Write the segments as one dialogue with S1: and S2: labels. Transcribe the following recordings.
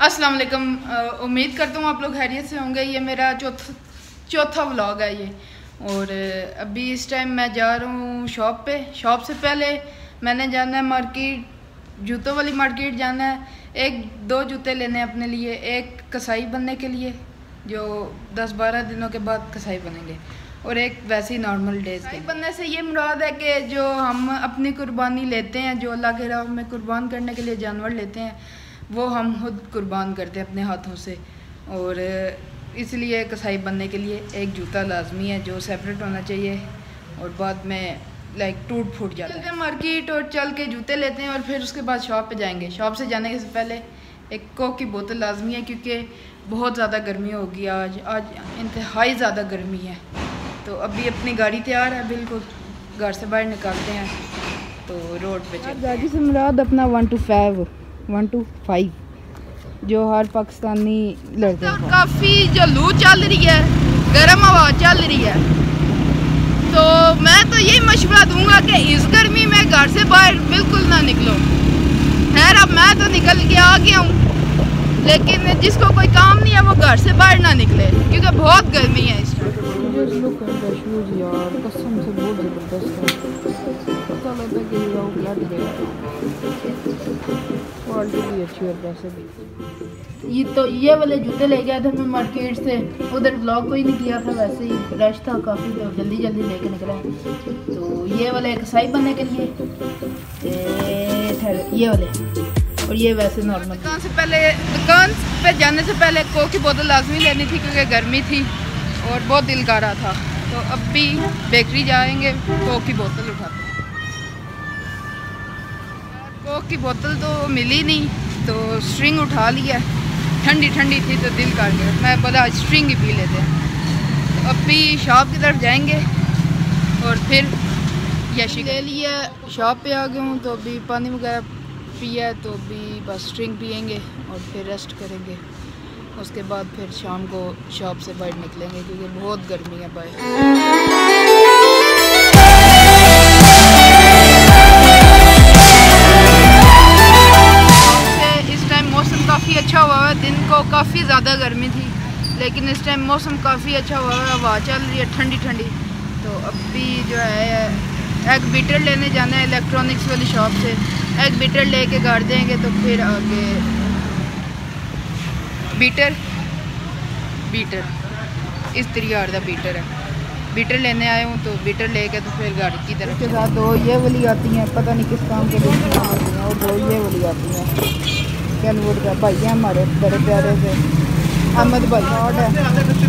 S1: अस्सलाम वालेकुम। उम्मीद करता हूँ आप लोग खैरियत से होंगे। ये मेरा चौथा व्लॉग है ये। और अभी इस टाइम मैं जा रहा हूँ शॉप पे। शॉप से पहले मैंने जाना है मार्केट, जूतों वाली मार्केट जाना है। 1-2 जूते लेने हैं अपने लिए, एक कसाई बनने के लिए जो 10-12 दिनों के बाद कसाई बनेंगे, और एक वैसे ही नॉर्मल डेज के बनने से ये मुराद है कि जो हम अपनी कुर्बानी लेते हैं, जो अल्लाह के राह में कुर्बान करने के लिए जानवर लेते हैं, वो हम खुद कुर्बान करते हैं अपने हाथों से। और इसलिए कसाई बनने के लिए एक जूता लाजमी है जो सेपरेट होना चाहिए, और बाद में टूट फूट जाता है। मार्केट और चल के जूते लेते हैं और फिर उसके बाद शॉप पे जाएंगे। शॉप से जाने से पहले एक कोक की बोतल लाजमी है, क्योंकि बहुत ज़्यादा गर्मी होगी आज इंतहाई ज़्यादा गर्मी है। तो अभी अपनी गाड़ी तैयार है, बिल्कुल घर से बाहर निकालते हैं तो रोड पे चलते हैं। गाड़ी से मुराद अपना 1 to 5 जो हर पाकिस्तानी लड़ते हैं। काफ़ी जो लू चल रही है, गर्म हवा चल रही है, तो मैं तो यही मशवरा दूंगा कि इस गर्मी में घर से बाहर बिल्कुल ना निकलो। खैर अब मैं तो निकल के आ गया हूँ, लेकिन जिसको कोई काम नहीं है वो घर से बाहर ना निकले, क्योंकि बहुत गर्मी है इस टाइम। यार कसम से बहुत ज़बरदस्त है, पता लगता कि क्वालिटी भी अच्छी है, पैसे भी। ये वाले जूते ले गया था मैं मार्केट से, उधर ब्लॉग कोई नहीं किया था, वैसे ही रश था काफ़ी, तो जल्दी लेके निकला। तो ये वाले कसाई बनने के लिए ये वाले, और ये वैसे नॉर्मल। दुकान पे जाने से पहले कोक की बोतल लाजमी लेनी थी, क्योंकि गर्मी थी और बहुत दिल कर रहा था। तो अब भी बेकरी जाएंगे, कोक की बोतल उठाते हैं। कोक की बोतल तो मिली नहीं, तो स्ट्रिंग उठा लिया। ठंडी थी तो दिल कर गया, मैं बोला स्ट्रिंग ही पी लेते हैं। तो अब भी शॉप की तरफ जाएंगे और फिर यशी ले लिया। शॉप पे आ गया हूँ, तो अभी पानी वगैरह पिया, तो अभी बस स्ट्रिंग पियेंगे और फिर रेस्ट करेंगे। उसके बाद फिर शाम को शॉप से बाहर निकलेंगे, क्योंकि बहुत गर्मी है बाहर। इस टाइम मौसम काफ़ी अच्छा हुआ है, दिन को काफ़ी ज़्यादा गर्मी थी, लेकिन इस टाइम मौसम काफ़ी अच्छा हुआ है, हवा चल रही है ठंडी। तो अभी जो है एग बीटर लेने जाना है इलेक्ट्रॉनिक्स वाली शॉप से। एग बीटर लेके घर देंगे, तो फिर आगे बीटर इस तरीके का बीटर है। बीटर लेने आए हूँ, तो बीटर लेके तो फिर गाड़ी की तरफ के साथ 2 ये वाली आती हैं, पता नहीं किस काम के लिए आती हैं, और 2 ये वाली आती हैं। कैनवुड का भाई है हमारे बड़े प्यारे से, अहमद भाई रोड है,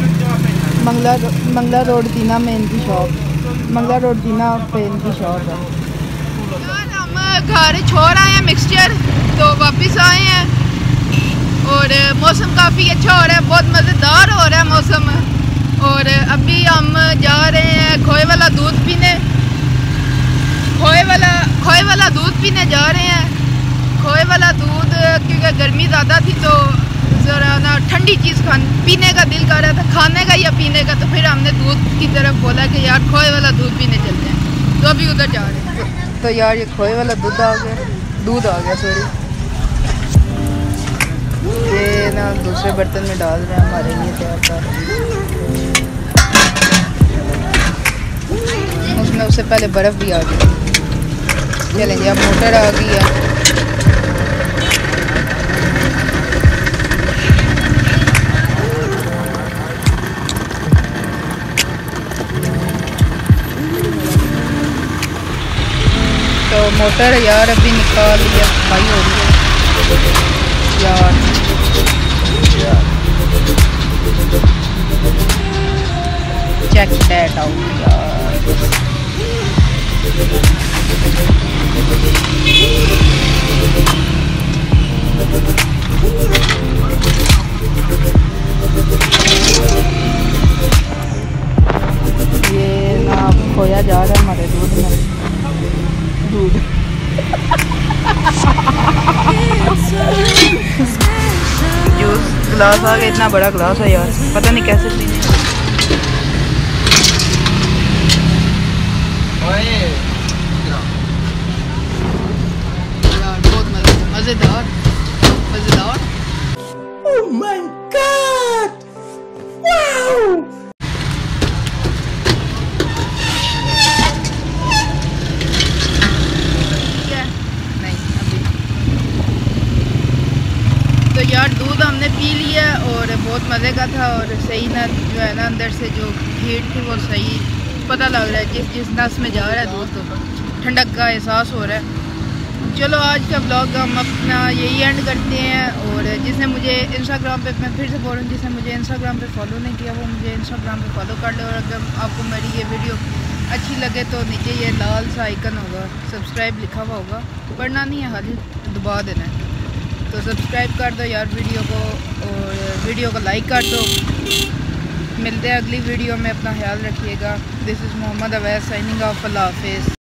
S1: मंगला रोड दीना में इनकी शॉप, मंगला रोड दीना पे इनकी शॉप है। हम घर छोड़ आए हैं मिक्सचर, तो वापस आए हैं और मौसम काफ़ी अच्छा हो रहा है, बहुत मज़ेदार हो रहा है मौसम। और अभी हम जा रहे हैं खोए वाला दूध पीने, खोए वाला दूध पीने जा रहे हैं। खोए वाला दूध, क्योंकि गर्मी ज़्यादा थी, तो ज़रा ना ठंडी चीज़ पीने का दिल कर रहा था, खाने का या पीने का। तो फिर हमने दूध की तरफ बोला कि यार खोए वाला दूध पीने चलते हैं, तो अभी उधर जा रहे हैं। तो यार ये खोए वाला दूध आ गया सॉरी, ये ना दूसरे बर्तन में डाल रहे हैं, हमारे लिए तैयार कर रहे हैं। उसमें उससे पहले बर्फ़ भी आ गई। चलेंगे, अब मोटर आ गई है। तो मोटर यार अभी निकाल लिया, सफाई हो रही है यार। चेक दैट आउट यार। ये ना खोया जा रहा है हमारे दूध में, जूस ग्लास आ गया, इतना बड़ा ग्लास है यार, पता नहीं कैसे पीने। यार बहुत मज़ेदार।
S2: my God! Wow!
S1: तो यार दूध हमने पी लिया और बहुत मज़े का था और सही ना जो है ना अंदर से जो हीट थी वो सही पता लग रहा है, जिस नस में जा रहा है दूध तो ठंडक का एहसास हो रहा है। चलो आज का ब्लॉग हम अपना यही एंड करते हैं। और जिसने मुझे इंस्टाग्राम पे, मैं फिर से बोल रहा हूँ, जिसने मुझे इंस्टाग्राम पे फॉलो नहीं किया वो मुझे इंस्टाग्राम पे फॉलो कर लो। और अगर आपको मेरी ये वीडियो अच्छी लगे तो नीचे ये लाल सा आइकन होगा, सब्सक्राइब लिखा हुआ होगा, पढ़ना नहीं है, खाली दबा देना है। तो सब्सक्राइब कर दो यार वीडियो को और वीडियो को लाइक कर दो। मिलते हैं अगली वीडियो में, अपना ख्याल रखिएगा। This is Mohammad Awais signing off. Allah हाफिज़।